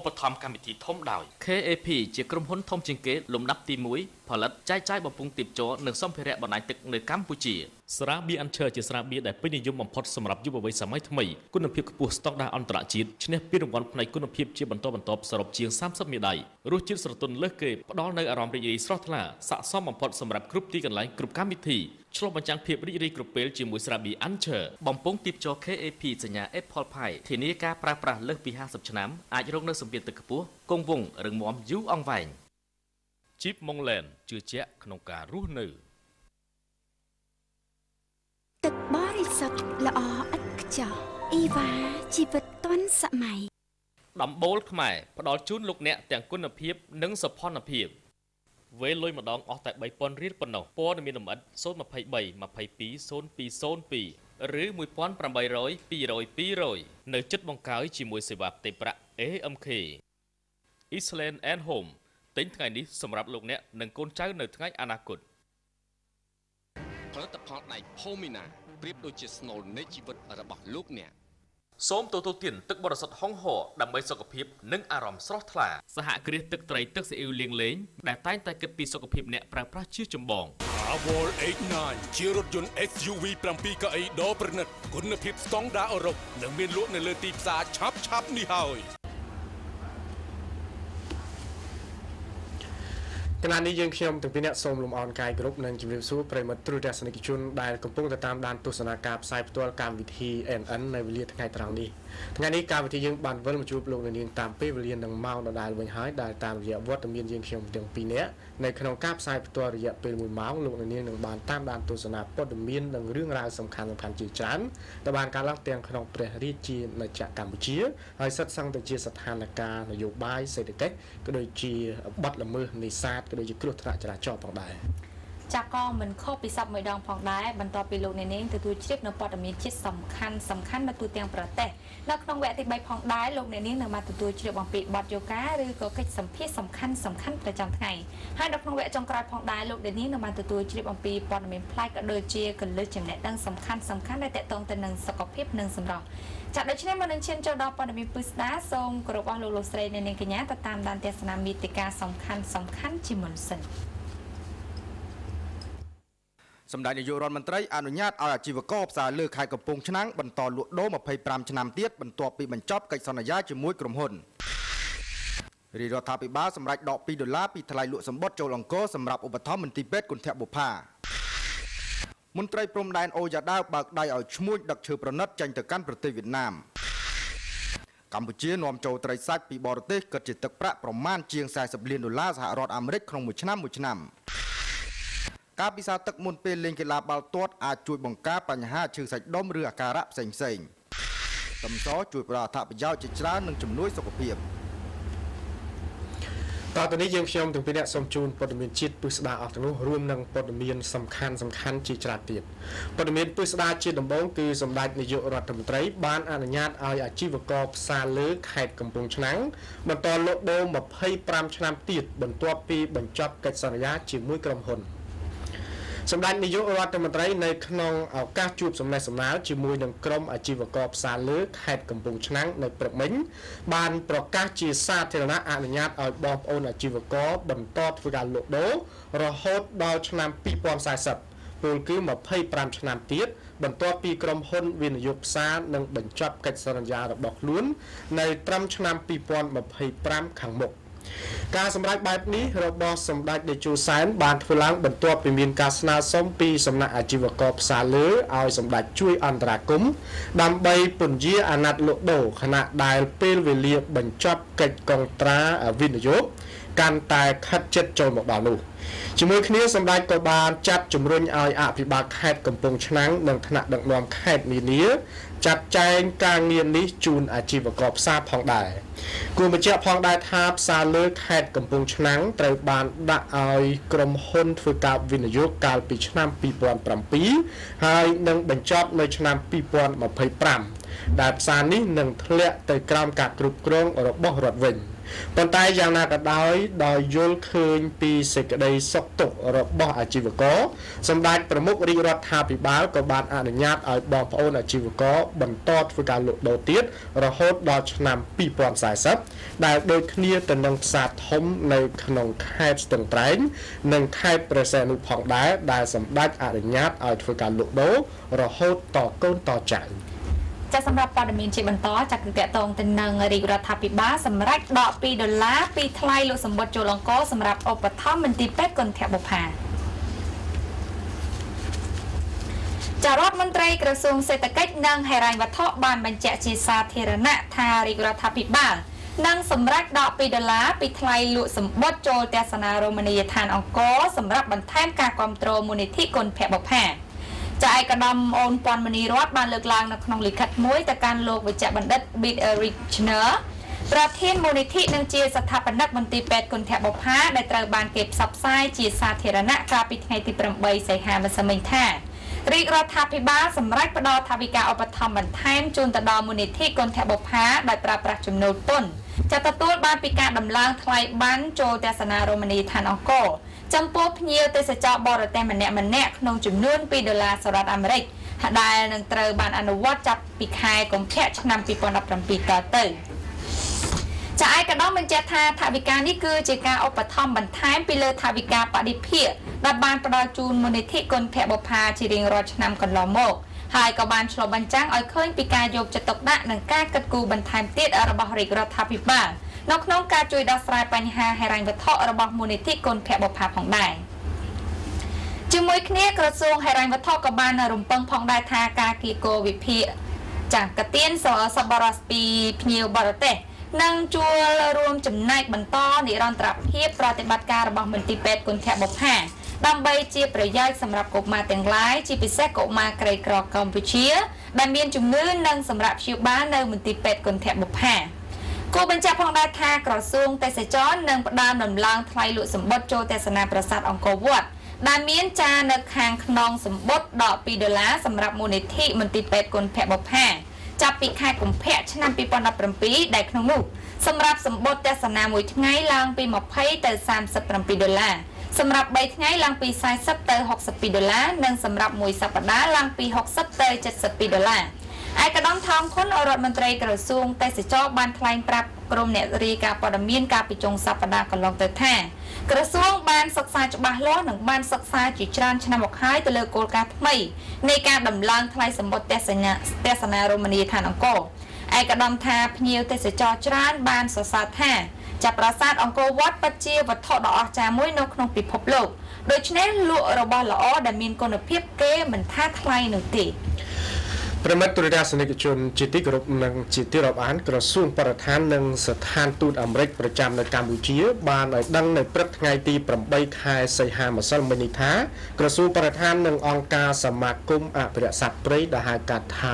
បត្ថម្ភកម្មវិធីធំដោយ KAP ជាក្រុមហ៊ុនធំជាងគេលំដាប់ទី1ផលិតចែកចាយបំពង់ទាបជ័រនិងសម្ភារៈបណ្ដាញទឹកនៅកម្ពុជាស្រាបៀរ Anchor ជាស្រាបៀរដែលពេញនិយមបំផុតសម្រាប់យុវវ័យសម័យថ្មីគុណភាពខ្ពស់ស្តង់ដារអន្តរជាតិឈ្នះពានរង្វាន់ផ្នែកគុណភាពជាបន្តបន្ទាប់សរុបជាង30មេដាយរសជាតិស្រទន់លើសគេផ្ដល់នូវអារម្មណ៍រីករាយស្រស់ថ្លាស័ក្តិសមបំផុតសម្រាប់គ្រប់ទីកន្លែងគ្រប់កម្មវិធីឆ្លុះបញ្ចាំងភាពរីករាយគ្រប់ពេលជាមួយស្រាបៀរ Anchor បំពង់ទាបជ័រ KAP សញ្ញា Apple Pie ធានាការប្រើប្រាស់លើសពី50ឆ្នាំអាចរងនូវសម្ពាធទឹកខ្ពស់គង់វង្សរឹងមាំយូរអង្វែង Jeep Montland ជឿជាក់ក្នុងការរស់នៅទឹកបរិសុទ្ធល្អឥតខ្ចោះអ៊ីវ៉ាជីវិតទាន់សម័យដំបូលខ្មែរផ្ដល់ជូនលោកអ្នកទាំងគុណភាពនិងសោភ័ណភាពវេលលុយម្ដងអស់តែ 3000 រៀលប៉ុណ្ណោះព័ត៌មានលម្អិត023 22 0202ឬ 1800 200 នៅចិត្តបង្កើយជាមួយសេវាផ្ទេរប្រាក់ AMK Island and Home ទិញថ្ងៃនេះសម្រាប់លោកអ្នកនិងកូនចៅនៅថ្ងៃអនាគតផលិតផលដៃភូមីណាប្រៀបដូចជាស្នូលនៃជីវិតរបស់លោកអ្នកសូមទទួលទានទឹកបរិសុទ្ធហុងហរដើម្បីសុខភាពនិងអារម្មណ៍ស្រស់ថ្លាសហគ្រាសទឹកត្រីទឹកស៊ីអ៊ីវលៀងលេងដែលតែងតែគិតពីសុខភាពអ្នកប្រើប្រាស់ជាចម្បង Avol H9 ជារថយន្ត SUV 7កៅអីដ៏ប្រណិតគុណភាពស្តង់ដារអឺរ៉ុបនិងមានលក់នៅលើទីផ្សារឆាប់នេះហើយគណៈនេះយើងខ្ញុំទាំងពីរអ្នកសូមលំអរកាយគ្រប់និងជំរាបសួរប្រិមត្តទ្រទស្សនិកជនដែលកំពុងតាមដានទស្សនាការផ្សាយផ្ទាល់កម្មវិធី NN នៅវេលាថ្ងៃត្រង់នេះថ្ងៃនេះកម្មវិធីយើងបានវិលមកជួបលោកនាងតាមពេលវេលានឹងម៉ោងដដែលវិញហើយដែលតាមរយៈវត្តមានយើងខ្ញុំទាំងពីរនាក់នៅក្នុងការផ្សាយផ្ទាល់រយៈពេល1ម៉ោងលោកនាងនឹងបានតាមដានទស្សនាព័ត៌មាននិងរឿងរ៉ាវសំខាន់ជាច្រើនដែលបានកើតឡើងទាំងក្នុងព្រះរាជាណាចក្រកម្ពុជាហើយសិតសឹងទៅជាស្ថានភាពនយោបាយសេដ្ឋកិច្ចក៏ដូចជាបទល្មើសនេសាទក៏ដូចជាគ្រោះថ្នាក់ចរាចរណ៍ផងដែរចាក់ក៏មិនខុសពីសពមួយដងផងដែរបន្ទាប់ពីលោកអ្នកនាងទទួលជ្រាបនៅព័ត៌មានជាតិសំខាន់នៅទូទាំងប្រទេសនៅក្នុងវគ្គទី3ផងដែរលោកអ្នកនាងនឹងមកទទួលជ្រាបអំពីបទយូហ្គាឬក៏កិច្ចសម្ភាសសំខាន់ប្រចាំថ្ងៃហើយនៅក្នុងវគ្គចុងក្រោយផងដែរលោកអ្នកនាងនឹងមកទទួលជ្រាបអំពីព័ត៌មានប្លែកក៏ដូចជាកលឹះចំណេះដឹងសំខាន់ដែលតកតងទៅនឹងសុខភាពនិងសម្រស់ចាក់ដូច្នេះមកនឹងឈានចូលដល់ព័ត៌មានពិស្ដាសូមគោរពអស់លោកស្រីអ្នកនាងកញ្ញាទៅតាមដានទស្សនាមេតិការសំខាន់ជាមុនសិនសម្ដេចនាយករដ្ឋមន្ត្រីអនុញ្ញាតឲ្យអាជីវករផ្សារលើខេត្តកំពង់ឆ្នាំងបន្តលក់ដូរ25ឆ្នាំទៀតបន្ទាប់ពីបញ្ចប់កិច្ចសន្យាជាមួយក្រុមហ៊ុនរាជរដ្ឋាភិបាលសម្រេចដក$2ពីថ្លៃលក់សម្បត្តិចូលអង្គរសម្រាប់ឧបត្ថម្ភមន្ទីរពេទ្យគុណធបុប្ផាមន្ត្រីព្រំដែនអូយ៉ាដាវបើកដៃឲ្យឈ្មួញដឹកឈើប្រណិតចេញទៅកាន់ប្រទេសវៀតណាមកម្ពុជានាំចូលត្រីសាច់ពីបរទេសគិតជាទឹកប្រាក់ប្រមាណជាង$40លានសហរដ្ឋអាមេរិកក្នុងមួយឆ្នាំការពិសាទឹកមុនពេលលេងកីឡាបាល់ទាត់អាចជួយបង្ការបញ្ហាឈឺសាច់ដុំឬអាការៈផ្សេងខ្ទឹមសជួយផ្ដល់អត្ថប្រយោជន៍ជាច្រើននិងជំនួយសុខភាពតទៅនេះយើងខ្ញុំទាំងពីរអ្នកសូមជូនព័ត៌មានជាតិពិស្ដារអស់ទាំងនោះរួមនឹងព័ត៌មានសំខាន់ជាច្រើនទៀតព័ត៌មានពិស្ដារជាដំបូងគឺសម្ដេចនាយករដ្ឋមន្ត្រីបានអនុញ្ញាតឲ្យអាជីវករផ្សារលើខេត្តកំពង់ឆ្នាំងបន្តលក់ដូរ25ឆ្នាំទៀតបន្ទាប់ពីបញ្ចប់កិច្ចសន្យាជាមួយក្រុមហ៊ុនសម្ដេចនាយករដ្ឋមន្ត្រីនៅក្នុងឱកាសជួបសំណេះសំណាលជាមួយនឹងក្រុមអាជីវករផ្សារលើខេត្តកំពង់ឆ្នាំងនៅព្រឹកមិញបានប្រកាសជាសាធារណៈអនុញ្ញាតឲ្យបងប្អូនអាជីវករបន្តធ្វើការលក់ដូររហូតដល់ឆ្នាំ2040ពលគឺ25ឆ្នាំទៀតបន្ទាប់ពីក្រុមហ៊ុនវិនិយោគផ្សារនឹងបញ្ចប់កិច្ចសន្យារបស់ខ្លួននៅត្រឹមឆ្នាំ2025ខាងមុខការសម្រេចបែបនេះរបស់សម្ដេចតេជោសែនបានធ្វើឡើងបន្ទាប់ពីមានការស្នើសុំពីសំណាក់អាជីវករផ្សារលើឲ្យសម្ដេចជួយអន្តរាគមន៍ដើម្បីពន្យាអាណត្តិលក់ដូរខណៈដែលពេលវេលាបញ្ចប់កិច្ចកុងត្រាវិនិយោគកាន់តែខិតជិតចូលមកដល់នោះជាមួយគ្នាសម្ដេចក៏បានចាត់ជំរុញឲ្យអភិបាលខេត្តកំពង់ឆ្នាំងនិងថ្នាក់ដឹកនាំខេត្តនានាចាត់ចែងការងារនេះជូនអាជីវករផ្សារផងដែរគួរបញ្ជាក់ផងដែរថាផ្សារលើខេត្តកំពង់ឆ្នាំងត្រូវបានដាក់ឲ្យក្រុមហ៊ុនធ្វើការវិនិយោគកាលពីឆ្នាំ2007ហើយនឹងបញ្ចប់នៅឆ្នាំ2025ដែលផ្សារនេះនឹងធ្លាក់ទៅក្រោមការគ្រប់គ្រងរបស់រដ្ឋវិញប៉ុន្តែយ៉ាងណាក៏ដោយយល់ឃើញពីសេចក្តីសុខទុក្ខរបស់អាជីវករសម្ដេចប្រមុខរាជរដ្ឋាភិបាលក៏បានអនុញ្ញាតឲ្យបងប្អូនអាជីវករបន្តធ្វើការលក់ដូរទៀតរហូតដល់ឆ្នាំ2040ដែលដូចគ្នាទៅនឹងផ្សារធំនៅក្នុងខេត្តស្ទឹងត្រែងនិងខេត្តព្រះសីហនុផងដែរដែលសម្ដេចអនុញ្ញាតឲ្យធ្វើការលក់ដូររហូតតកូនតចៅចាសម្រាប់ព័ត៌មានជាបន្តចាគឺតកតងទៅនឹងរាជរដ្ឋាភិបាលសម្រាប់ដក$2ពីថ្លៃលក់សម្បត្តិចូលអង្គរសម្រាប់ឧបត្ថម្ភមន្ទីរពេទ្យគន្ធបុប្ផាចារដ្ឋមន្ត្រីក្រសួងសេដ្ឋកិច្ចនិងហិរញ្ញវត្ថុបានបញ្ជាក់ជាសាធារណៈថារាជរដ្ឋាភិបាលនឹងសម្រេចដក$2ពីថ្លៃលក់សម្បត្តិចូលទស្សនារមណីយដ្ឋានអង្គរសម្រាប់បន្ថែមការគាំទ្រមូលនិធិគន្ធបុប្ផាចាឯកឧត្តមអូនពាន់មនីរដ្ឋបានលើកឡើងនៅក្នុងលិខិតមួយទៅកាន់លោកវិជ្ជបណ្ឌិត Bid Richner ប្រធានមូលនិធិនិងជាស្ថាបនិកមន្ទីរពេទ្យគន្ធបុប្ផាដែលត្រូវបានគេផ្សព្វផ្សាយជាសាធារណៈកាលពីថ្ងៃទី8សីហាម្សិលមិញថារាជរដ្ឋាភិបាលសម្រេចផ្តល់ថវិកាឧបត្ថម្ភបន្ថែមជូនទៅដល់មូលនិធិគន្ធបុប្ផាដោយប្រើប្រាស់ចំណូលពន្ធចាទទួលបានពីការដំឡើងថ្លៃប័ណ្ណចូលទស្សនារមណីយដ្ឋានអង្គរចំពោះភ្ញៀវទេសចរបរទេសម្នាក់ៗក្នុងចំនួន$2សហរដ្ឋអាមេរិកដែលនឹងត្រូវបានអនុវត្តចាប់ពីខែកុម្ភៈឆ្នាំ2017តទៅចាឯកឧត្តមបញ្ជាក់ថាថវិកានេះគឺជាការឧបត្ថម្ភបន្ថែមពីលើថវិកាបដិភាគដែលបានផ្ដល់ជូនមូលនិធិគន្ធបុប្ផាជារៀងរាល់ឆ្នាំកន្លងមកហើយក៏បានឆ្លុះបញ្ចាំងឲ្យឃើញពីការយកចិត្តទុកដាក់និងការគិតគូរបន្ថែមទៀតរបស់រាជរដ្ឋាភិបាលនៅក្នុងការជួយដោះស្រាយបញ្ហាហិរញ្ញវត្ថុរបស់មូលនិធិគន្ធបុប្ផាផងដែរជាមួយគ្នាក្រសួងហិរញ្ញវត្ថុក៏បានរំពឹងផងដែរថាការគៀកោវិភាគចាកទានសប្បុរសពីភ្ញៀវបរទេសនឹងជួលរួមចំណែកបន្តនិរន្តរភាពប្រតិបត្តិការរបស់មន្ទីរពេទ្យគន្ធបុប្ផាដើម្បីជាប្រយោជន៍សម្រាប់កុមារទាំងឡាយជាពិសេសកុមារក្រីក្រកម្ពុជាដែលមានជំងឺនិងសម្រាប់ព្យាបាលនៅមន្ទីរពេទ្យគន្ធបុប្ផាគូបញ្ជាក់ផងដែរថាក្រសួងទេសចរនឹងផ្ដើមដំឡើងថ្លៃលក់សម្បត្តិចូលទស្សនាប្រាសាទអង្គរវត្តដែលមានចារនៅខាងក្នុងសម្បត្តិដក$2សម្រាប់មូលនិធិមន្ទីរពេទ្យគន្ធបុប្ផាចាប់ពីខែកុម្ភៈឆ្នាំ2017ដែលក្នុងនោះសម្រាប់សម្បត្តិទស្សនាមួយថ្ងៃឡើងពី$20ទៅ$37សម្រាប់3ថ្ងៃឡើងពី$40ទៅ$62និងសម្រាប់មួយសប្តាហ៍ឡើងពី$60ទៅ$72ឯកឧត្តមថងខុនរដ្ឋមន្ត្រីក្រសួងទេសចរបានថ្លែងប្រាប់ក្រុមអ្នករាយការណ៍ព័ត៌មានកាលពីចុងសប្តាហ៍កន្លងទៅថាក្រសួងបានសិក្សាច្បាស់លាស់និងបានសិក្សាជាច្រើនឆ្នាំមកហើយទៅលើគោលការណ៍ថ្មីនៃការដំឡើងថ្លៃសម្បត្តិទស្សនារមណីយដ្ឋានអង្គរឯកឧត្តមថាភ្ញៀវទេសចរច្រើនបានសរសើរថាចាប់ប្រាសាទអង្គរវត្តពិតជាវត្ថុដ៏អស្ចារ្យមួយនៅក្នុងពិភពលោកដូច្នេះលក់របស់ល្អដែលមានគុណភាពគេមិនថាថ្លៃនោះទេប្រមិត្តទូរទស្សនិកជនជាទីគោរពនិងជាទីរាប់អានក្រសួងបរិស្ថាននិងស្ថានទូតអាមេរិកប្រចាំនៅកម្ពុជាបានឲ្យដឹងនៅព្រឹកថ្ងៃទី8ខែសីហាម្សិលមិញនេះថាក្រសួងបរិស្ថាននិងអង្គការសមាគមអភិរក្សសត្វព្រៃដែលហៅកាត់ថា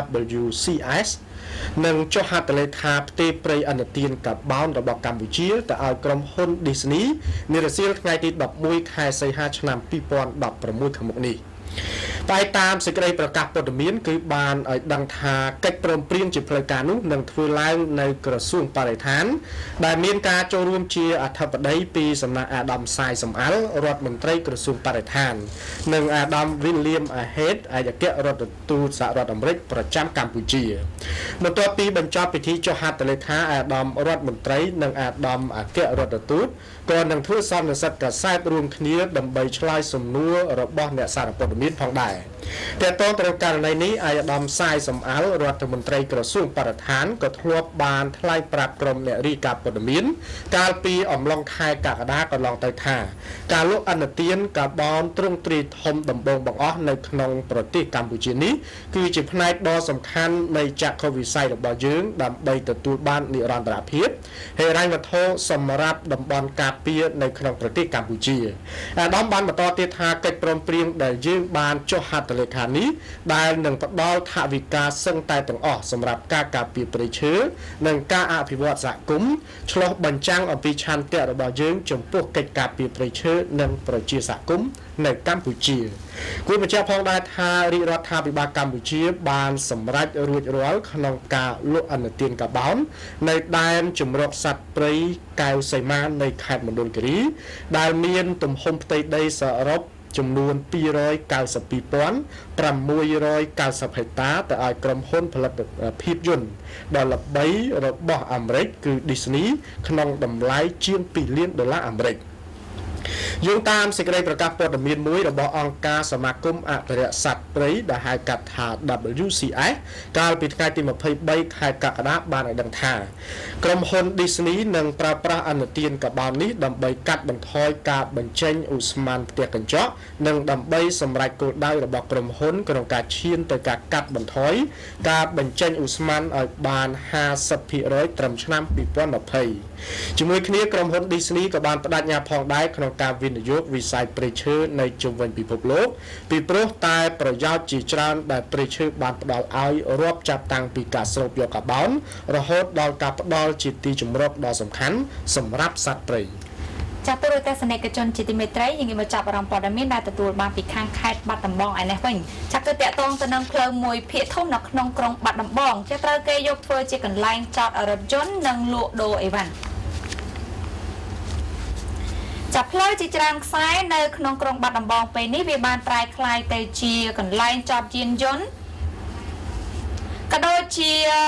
WCS នឹងចុះហត្ថលេខាផ្ទេរព្រៃអន្តទានកាបូនរបស់កម្ពុជាទៅឲ្យក្រុមហ៊ុន Disney នារសៀលថ្ងៃទី11ខែសីហាឆ្នាំ2016ខាងមុខនេះតែតាមសេចក្តីប្រកាសព័ត៌មានគឺបានឲ្យដឹងថាកិច្ចព្រមព្រៀងជាផ្លូវការនោះនឹងធ្វើឡើងនៅក្រសួងបរិស្ថានដែលមានការចូលរួមជាអធិបតីពីសំណាក់អាដាមសាយសំអាល់រដ្ឋមន្ត្រីក្រសួងបរិស្ថាននិងអាដាម William Ahead ឯកអគ្គរដ្ឋទូតសហរដ្ឋអាមេរិកប្រចាំកម្ពុជាបន្ទាប់ពីបញ្ចប់ពិធីចុះហត្ថលេខាអាដាមរដ្ឋមន្ត្រីនិងអាដាមអគ្គរដ្ឋទូតក៏នឹងធ្វើសន្និសីទកាសែតរួមគ្នាដើម្បីឆ្លើយសំណួររបស់អ្នកសារព័ត៌មានផងដែរតែតទៅនឹងករណីនេះអាយដាមសាយសំអាល់រដ្ឋមន្ត្រីក្រសួងបរិស្ថានក៏ធ្លាប់បានថ្លែងប្រាប់ក្រុមអ្នករាយការណ៍ព័ត៌មានកាលពីអំឡុងខែកក្កដាកន្លងទៅថាការលក់អន្តទានកាបូនទ្រង់ទ្រាយធំដំបូងបង្អស់នៅក្នុងប្រទេសកម្ពុជានេះគឺជាផ្នែកដ៏សំខាន់នៃចក្ខុវិស័យរបស់យើងដើម្បីទទួលបាននិរន្តរភាពហិរញ្ញវត្ថុសម្រាប់តំបន់ការពារនៅក្នុងប្រទេសកម្ពុជាអាដាមបានបន្តទៀតថាកិច្ចព្រមព្រៀងដែលយើងបានចចុះហត្ថលេខានេះដែលនឹងផ្ដល់ថវិកាសឹងតែទាំងអស់សម្រាប់ការការពារព្រៃឈើនិងការអភិវឌ្ឍសហគមន៍ឆ្លុះបញ្ចាំងអំពីឆន្ទៈរបស់យើងចំពោះកិច្ចការពារព្រៃឈើនិងប្រជាសហគមន៍នៅកម្ពុជាគួរបញ្ជាក់ផងដែរថារាជរដ្ឋាភិបាលកម្ពុជាបានសម្រេចរួចរាល់ក្នុងការលក់ឥណទានកាបោននៅដែនជម្រកសត្វព្រៃកែវសីមានៃខេត្តមណ្ឌលគិរីដែលមានទំហំផ្ទៃដីសរុបចំនួន 292,690 ហិកតាទៅឲ្យក្រុមហ៊ុនផលិតភាពយន្តដ៏ល្បីរបស់អាមេរិកគឺ Disney ក្នុងតម្លៃជាង$2 លានអាមេរិកយោងតាមសេចក្តីប្រកាសព័ត៌មានមួយរបស់អង្គការសមាគមអភិរក្សសត្វព្រៃដែលហៅកាត់ថា WCS កាលពីថ្ងៃទី23 ខែកក្កដាបានឲ្យដឹងថាក្រុមហ៊ុន Disney នឹងប្រើប្រាស់ឥណទានកាបូននេះដើម្បីកាត់បន្ថយការបញ្ចេញឧស្ម័នផ្ទះកញ្ចក់និងដើម្បីសម្រេចគោលដៅរបស់ក្រុមហ៊ុនក្នុងការឈានទៅការកាត់បន្ថយការបញ្ចេញឧស្ម័នឲ្យបាន 50% ត្រឹមឆ្នាំ 2020 ជាមួយគ្នាក្រុមហ៊ុន Disney ក៏បានបដិញ្ញាផងដែរក្នុងការវិនិយោគវិស័យព្រៃឈើនៅជុំវិញពិភពលោកពីព្រោះតែប្រយោជន៍ជាច្រើនដែលព្រៃឈើបានផ្ដល់ឲ្យរាប់ចាប់តាំងពីការស្រូបយកកាបូនរហូតដល់ការផ្ដល់ជាទីជម្រកដ៏សំខាន់សម្រាប់សត្វព្រៃចាទូរទស្សនិកជនជាទីមេត្រីយើងមកចាប់អារម្មណ៍ព័ត៌មានដែលទទួលបានពីខាងខេត្តបាត់ដំបងឯនេះវិញចាគឺតាក់ទងទៅនឹងផ្លូវមួយភាគធំនៅក្នុងក្រុងបាត់ដំបងចាត្រូវគេយកធ្វើជាកន្លែងចតរថយន្តនិងលក់ដូរអីវ៉ាន់ចាប់ផ្លូវជាច្រើនខ្សែនៅក្នុងក្រុងបាត់ដំបងពេលនេះវាបានប្រែក្លាយទៅជាកន្លែងចតយានយន្តក៏ដូចជា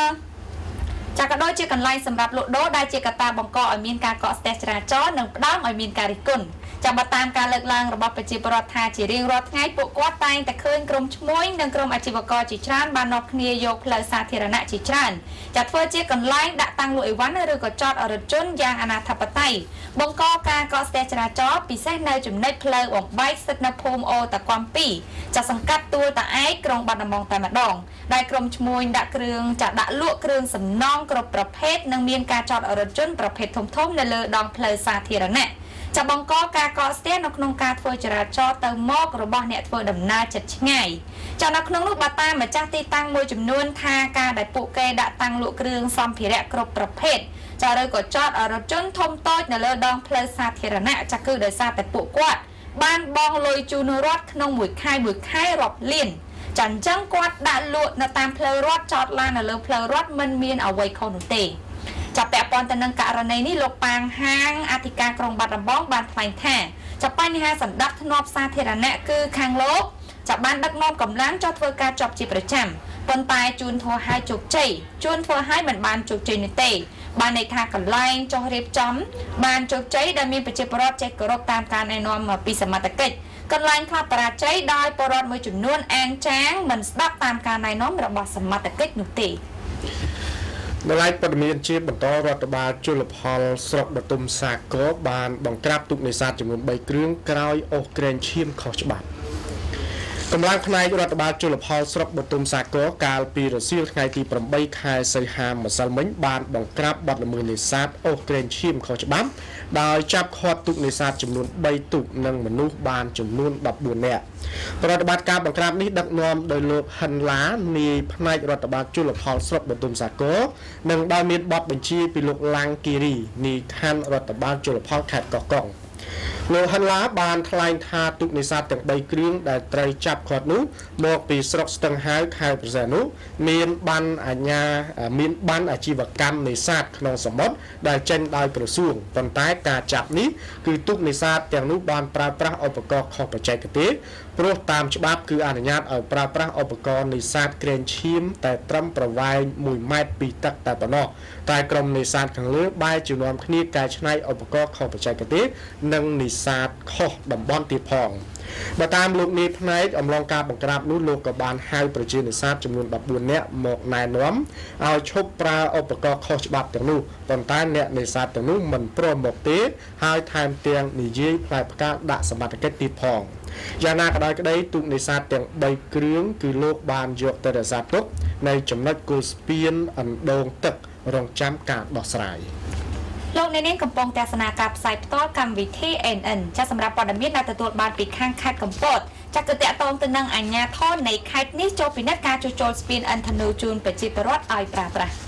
កន្លែងសម្រាប់លក់ដូរដែលជាកត្តាបង្កឲ្យមានការកកស្ទះចរាចរណ៍និងផ្ដើមឲ្យមានការរិះគន់ចាំបើតាមការលើកឡើងរបស់ប្រជាពលរដ្ឋថាជារៀងរាល់ថ្ងៃពួកគាត់តែងតែឃើញក្រុមឈ្មួញនិងក្រុមអាជីវករជាច្រើនបាននាំគ្នាយកផ្លូវសាធារណៈជាច្រើនចាធ្វើជាកន្លែងដាក់តាំងលក់អីវ៉ាន់ឬក៏ចតរថយន្តយ៉ាងអនាធិបតេយ្យបង្កការកកស្ទះចរាចរណ៍ពិសេសនៅចំណុចផ្លូវបំបែកស្ថិតនៅភូមិអូតាគំ2ចាសង្កាត់ទួលតាឯកក្រុងបាត់ដំបងតែម្ដងដែលក្រុមឈ្មួញដាក់លក់គ្រឿងសំណង់គ្រប់ប្រភេទនិងមានការចតរថយន្តប្រភេទធំៗនៅលើដងផ្លូវសាធារណៈจะបង្កការកកស្ទះនៅក្នុងការធ្វើចរាចរណ៍ទៅមករបស់អ្នកធ្វើដំណើរជិតឆ្ងាយចានៅក្នុងនោះបើតាមម្ចាស់ទីតាំងមួយចំនួនថាការដែលពួកគេដាក់តាំងលក់គ្រឿងសម្ភារៈគ្រប់ប្រភេទចាឬក៏ចតរថយន្តធំតូចនៅលើដងផ្លូវសាធារណៈចាគឺដោយសារតែពួកគាត់បានបង់លុយជូនរដ្ឋក្នុងមួយខែរាប់លានចាអញ្ចឹងគាត់ដាក់លក់នៅតាមផ្លូវរដ្ឋចតឡាននៅលើផ្លូវរដ្ឋមិនមានអ្វីខុសនោះទេចាប់ពាក់ព័ន្ធទៅនឹងករណីនេះលោកប៉ាងហាងអធិការក្រុងបាត់ដំបងបានថ្លែងថាចាប់បញ្ហាសម្ដាប់ធ្នាប់សាធារណៈគឺខាងលោកចាប់បានដឹកនាំកម្លាំងចុះធ្វើការជាប់ជាប្រចាំប៉ុន្តែជួនធ្វើឲ្យជោគជ័យជួនធ្វើឲ្យមិនបានជោគជ័យនោះទេបានន័យថាកន្លែងចុះរៀបចំបានជោគជ័យដែលមានប្រជាពលរដ្ឋចេះគោរពតាមការណែនាំពីសមត្ថកិច្ចកន្លែងខ្លះបរាជ័យដោយពលរដ្ឋមួយចំនួនអានចាងមិនស្ដាប់តាមការណែនាំរបស់សមត្ថកិច្ចនោះទេនៅឡើយព័ត៌មានជាបន្តរដ្ឋបាលជលផលស្រុកបទុមសាគរបានបង្ក្រាបទូកនេសាទចំនួន3គ្រឿងក្រោយអូសក្រែងឈាមខុសច្បាប់កម្លាំងផ្នែករដ្ឋបាលជលផលស្រុកបទុមសាគរកាលពីរសៀលថ្ងៃទី8ខែសីហាម្សិលមិញបានបង្ក្រាបបទល្មើសនេសាទអូសក្រែងឈាមខុសច្បាប់ដោយចាប់ឃាត់ទូកនេសាទចំនួន3ទូកនិងមនុស្សបានចំនួន14នាក់ប្រតិបត្តិការបង្ក្រាបនេះដឹកនាំដោយលោកហិនឡានាយផ្នែករដ្ឋបាលជលផលស្រុកបទុមសាគរនិងដោយមានបទបញ្ជាពីលោកឡាំងគីរីនាយខណ្ឌរដ្ឋបាលជលផលខេត្តកោះកុងលោកហាន់ឡាបានថ្លែងថាទូកនេសាទទាំង3គ្រឿងដែលត្រូវចាប់ឃាត់នោះមកពីស្រុកស្ទឹងហាវខេត្តព្រះសីហនុមានបានអាជីវកម្មនេសាទក្នុងសមុទ្រដែលចេញដោយក្រសួងប៉ុន្តែការចាប់នេះគឺទូកនេសាទទាំងនោះបានប្រើប្រាស់ឧបករណ៍ខុសបច្ចេកទេសព្រោះតាមច្បាប់គឺអនុញ្ញាតឲ្យប្រើប្រាស់ឧបករណ៍នេសាទក្រែងឈាមតែត្រឹមប្រវែង1ម៉ែត្រពីទឹកតែប៉ុណ្ណោះតែក្រុមនេសាទខាងលើបែរជានាំគ្នាកែច្នៃឧបករណ៍ខុសបច្ចេកទេសនិងនេសាទខុសតំបន់ទៀតផងបើតាមលោកនាយផ្នែកអំឡុងការបង្ក្រាបនោះលោកក៏បានហៅប្រជានេសាទចំនួន14នាក់មកណែនាំឲ្យឈប់ប្រើឧបករណ៍ខុសច្បាប់ទាំងនោះប៉ុន្តែអ្នកនេសាទទាំងនោះមិនព្រមមកទេហើយថែមទាំងនិយាយផ្លែផ្កាដាក់សមត្ថកិច្ចទៀតផងយ៉ាងណាក៏ដោយក្តីទូកនេសាទទាំង3គ្រឿងគឺលោកបានយកទៅរក្សាទុកនៅចំណុចគល់ស្ពានអណ្ដូងទឹករងចាំការដោះស្រាយលោកអ្នកនាងកំពុងទស្សនាការផ្សាយផ្ទាល់កម្មវិធី NN ចាសម្រាប់ព័ត៌មានដែលទទួលបានពីខាងខេត្តកំពតចាគឺតាក់ទងទៅនឹងអាជ្ញាធរនៃខេត្តនេះចូលពិនិត្យការជួសជុលស្ពានឥន្ធនូជូនប្រជាពលរដ្ឋឲ្យប្រើប្រាស់